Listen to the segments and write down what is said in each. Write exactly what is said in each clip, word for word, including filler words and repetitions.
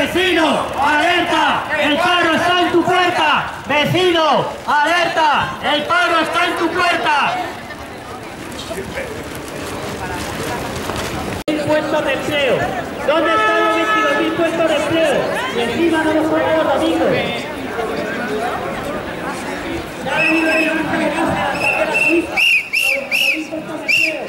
¡Vecino, alerta! ¡El paro está en tu puerta! ¡Vecino, alerta! ¡El paro está en tu puerta! Puestos de empleo. ¿Dónde están los veintidós mil puestos de empleo? Y encima no nos pagan los amigos. Ya ha venido el gigante de casa de la carrera suiza. Con los veintidós mil puestos de empleo.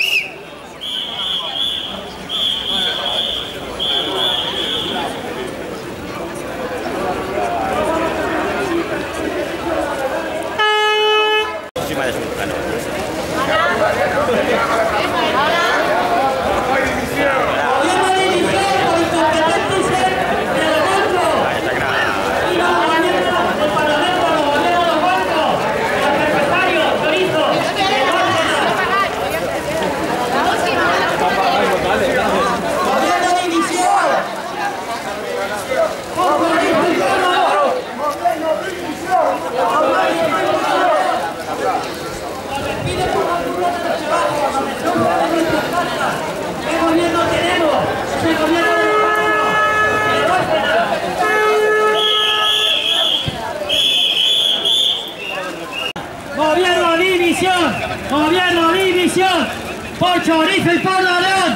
Gobierno dimisión, gobierno dimisión, por chorizo y por ladrón.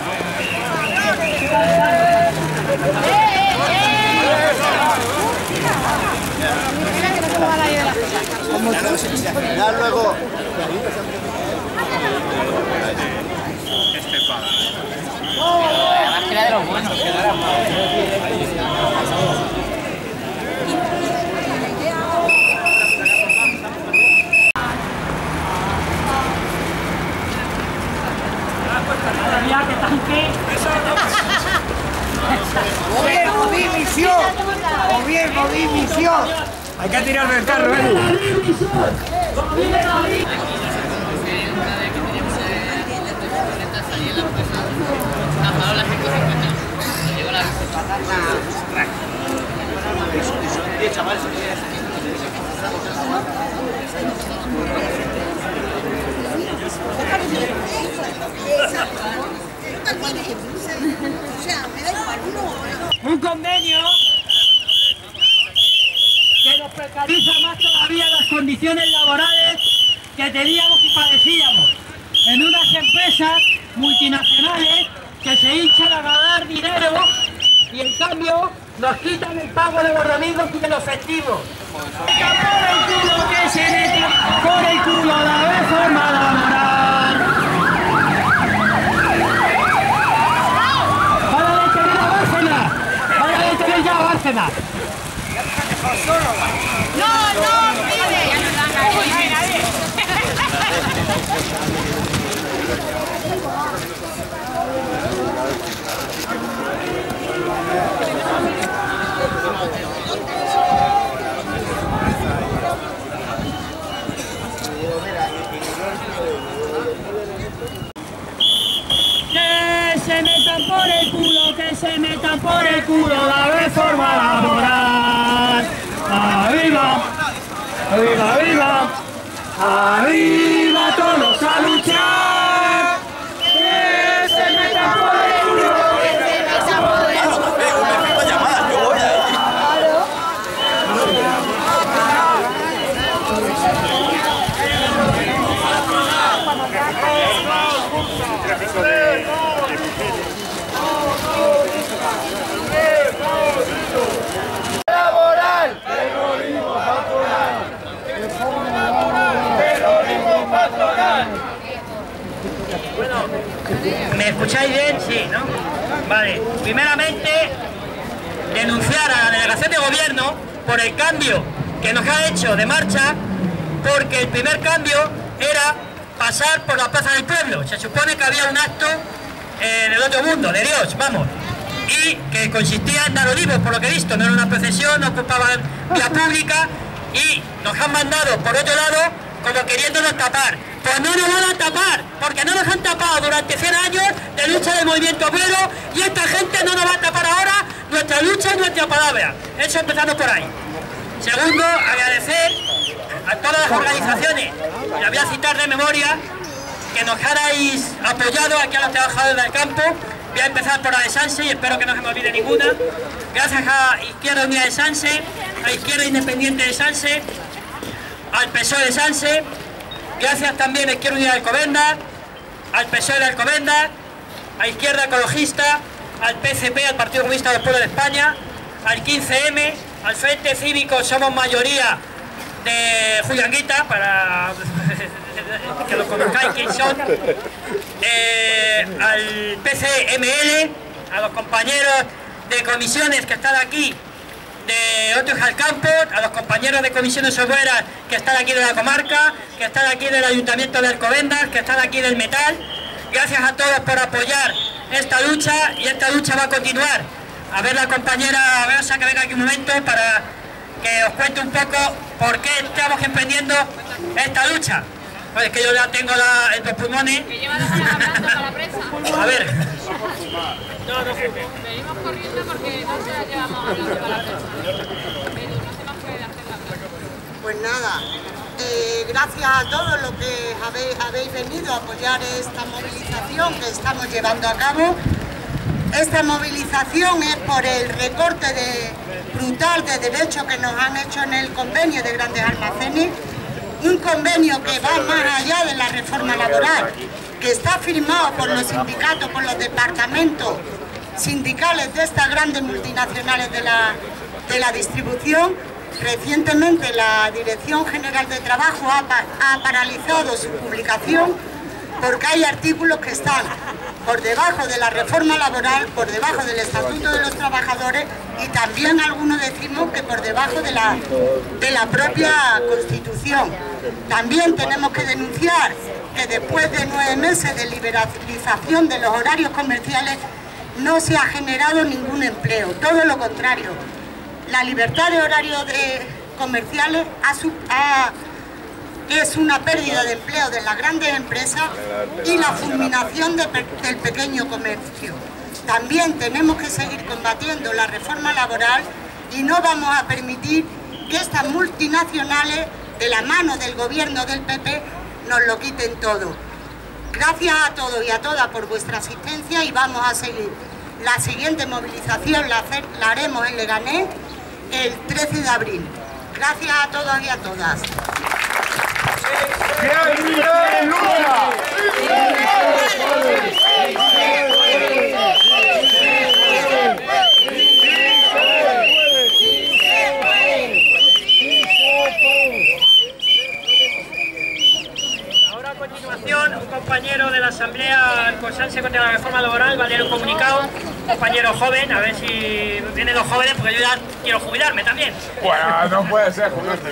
Ya luego. Este paga. Además que era de los buenos, que no era malo. ¡Que tanque! ¡Gobierno dimisión! ¡Gobierno dimisión! Hay que tirar del carro, ¿eh? Un convenio que nos precariza más todavía las condiciones laborales que teníamos y padecíamos en unas empresas multinacionales que se hinchan a ganar dinero y en cambio nos quitan el pago de los domingos y de los festivos. Por el culo que se meta, por el culo la reforma laboral. Para detener a Bárcenas, para detener ya a Bárcenas. No, no, pide. Ya no dan nadie, nadie. Que se metan por el culo, que se metan por el culo la reforma laboral. ¡Arriba! ¡Arriba, arriba! ¡Arriba todos a luchar! ¡Que se metan por el culo! ¡Que se metan por el culo! ¡Laboral! ¡Terrorismo patronal! ¡Terrorismo patronal! Bueno, ¿me escucháis bien? Sí, ¿no? Vale, primeramente denunciar a la delegación de gobierno por el cambio que nos ha hecho de marcha, porque el primer cambio era pasar por la Plaza del Pueblo. Se supone que había un acto eh, del otro mundo, de Dios, vamos, y que consistía en dar olivos, por lo que he visto, no era una procesión, no ocupaban vía pública y nos han mandado por otro lado como queriéndonos tapar. Pues no nos van a tapar, porque no nos han tapado durante cien años de lucha del movimiento obrero y esta gente no nos va a tapar ahora nuestra lucha y nuestra palabra. Eso empezando por ahí. Segundo, agradecer a todas las organizaciones, y las voy a citar de memoria, que nos haráis apoyado aquí a los trabajadores del campo, Voy a empezar por la de Sanse y espero que no se me olvide ninguna. Gracias a Izquierda Unida de Sanse, a Izquierda Independiente de Sanse, al P S O E de Sanse, gracias también a Izquierda Unida de Alcobendas, al P S O E de Alcobendas, a Izquierda Ecologista, al P C P, al Partido Comunista del Pueblo de España, al quince eme, al Frente Cívico Somos Mayoría de Julianguita, para que lo conozcáis quién son, eh, al P C M L, a los compañeros de comisiones que están aquí de Otros al Campo, a los compañeros de comisiones obreras que están aquí de la comarca, que están aquí del Ayuntamiento de Alcobendas, que están aquí del Metal. Gracias a todos por apoyar esta lucha, y esta lucha va a continuar. A ver la compañera Rosa que venga aquí un momento para que os cuente un poco por qué estamos emprendiendo esta lucha. Pues es que yo ya tengo la, en los pulmones. Que lleva dos horas hablando con la prensa. A ver. No, no, venimos corriendo porque no se llevamos hablando con la prensa. Pero no se nos puede hacer la prensa. Pues nada, eh, gracias a todos los que habéis, habéis venido a apoyar esta movilización que estamos llevando a cabo. Esta movilización es por el recorte de, brutal de derechos que nos han hecho en el convenio de grandes almacenes, un convenio que va más allá de la reforma laboral, que está firmado por los sindicatos, por los departamentos sindicales de estas grandes multinacionales de la, de la distribución. Recientemente la Dirección General de Trabajo ha, ha paralizado su publicación porque hay artículos que están por debajo de la reforma laboral, por debajo del Estatuto de los Trabajadores, y también algunos decimos que por debajo de la, de la propia Constitución. También tenemos que denunciar que después de nueve meses de liberalización de los horarios comerciales no se ha generado ningún empleo, todo lo contrario. La libertad de horarios de comerciales ha, ha, es una pérdida de empleo de las grandes empresas y la fulminación de, del pequeño comercio. También tenemos que seguir combatiendo la reforma laboral y no vamos a permitir que estas multinacionales, de la mano del gobierno del P P, nos lo quiten todo. Gracias a todos y a todas por vuestra asistencia, y vamos a seguir. La siguiente movilización la, hacer, la haremos en Leganés el trece de abril. Gracias a todos y a todas. Ahora a continuación un compañero de la Asamblea Alcobendas contra la reforma laboral va a leer un comunicado, un compañero joven, a ver si vienen los jóvenes, porque yo ya quiero jubilarme también. Bueno, no puede ser jubilarte.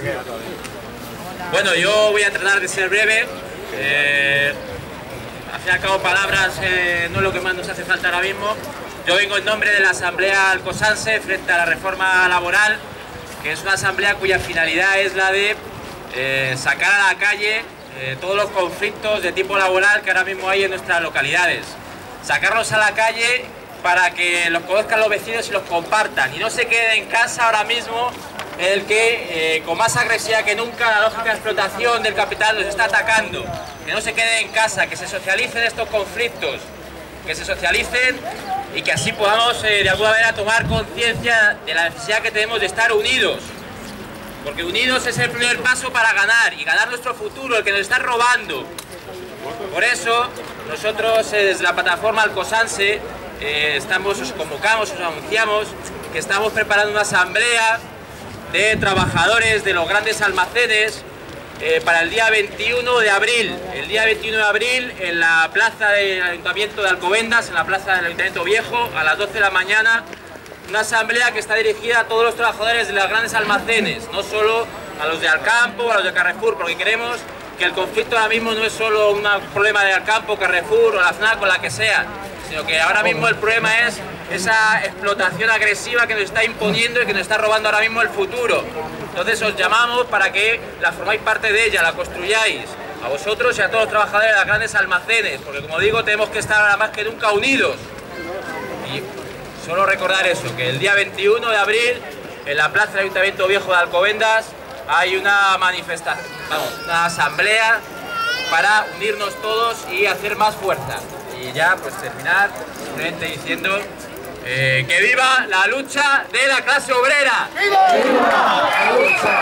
Bueno, yo voy a tratar de ser breve. Eh, al fin y al cabo, palabras eh, no es lo que más nos hace falta ahora mismo. Yo vengo en nombre de la Asamblea Alcobendas frente a la reforma laboral, que es una asamblea cuya finalidad es la de eh, sacar a la calle eh, todos los conflictos de tipo laboral que ahora mismo hay en nuestras localidades. Sacarlos a la calle para que los conozcan los vecinos y los compartan, y no se quede en casa ahora mismo en el que, eh, con más agresividad que nunca, la lógica de explotación del capital nos está atacando. Que no se quede en casa, que se socialicen estos conflictos, que se socialicen y que así podamos eh, de alguna manera tomar conciencia de la necesidad que tenemos de estar unidos. Porque unidos es el primer paso para ganar, y ganar nuestro futuro, el que nos está robando. Por eso, nosotros eh, desde la plataforma Alcobendas eh, estamos, os convocamos, os anunciamos que estamos preparando una asamblea de trabajadores de los grandes almacenes eh, para el día veintiuno de abril. El día veintiuno de abril en la plaza del Ayuntamiento de Alcobendas, en la plaza del Ayuntamiento Viejo, a las doce de la mañana, una asamblea que está dirigida a todos los trabajadores de los grandes almacenes, no solo a los de Alcampo o a los de Carrefour, porque queremos que el conflicto ahora mismo no es solo un problema de Alcampo, Carrefour o la FNAC o la que sea, sino que ahora mismo el problema es esa explotación agresiva que nos está imponiendo y que nos está robando ahora mismo el futuro. Entonces os llamamos para que la formáis parte de ella, la construyáis, a vosotros y a todos los trabajadores de los grandes almacenes, porque como digo, tenemos que estar ahora más que nunca unidos. Y solo recordar eso, que el día veintiuno de abril, en la plaza del Ayuntamiento Viejo de Alcobendas, hay una manifestación, vamos, una asamblea para unirnos todos y hacer más fuerza. Y ya pues terminar simplemente diciendo eh, que viva la lucha de la clase obrera. ¡Viva! ¡Viva!